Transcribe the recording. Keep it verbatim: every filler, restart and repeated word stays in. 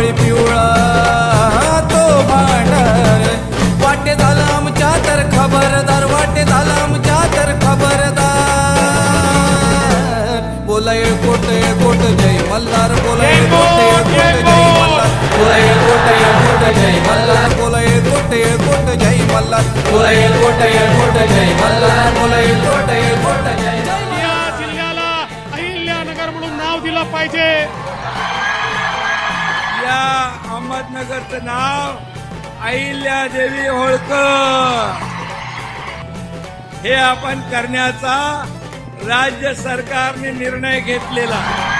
काळी पिवळा तो भांड वाटे झाला आमच्या तर खबरदार वाटे झाला आमच्या तर खबरदार बोला येळकोट येळकोट जय मल्हार बोला येळकोट येळकोट जय मल्हार बोला येळकोट येळकोट जय मल्हार बोला येळकोट येळकोट जय मल्हार बोला येळकोट येळकोट जय मल्हार बोला येळकोट येळकोट जय या जिल्ह्याला अहिल्यानगर म्हणून नाव दिलं पाहिजे। या अहमदनगरचं नाव अहिल्यादेवी होळकर हे आपण करण्याचा राज्य सरकारने निर्णय घेतलेला।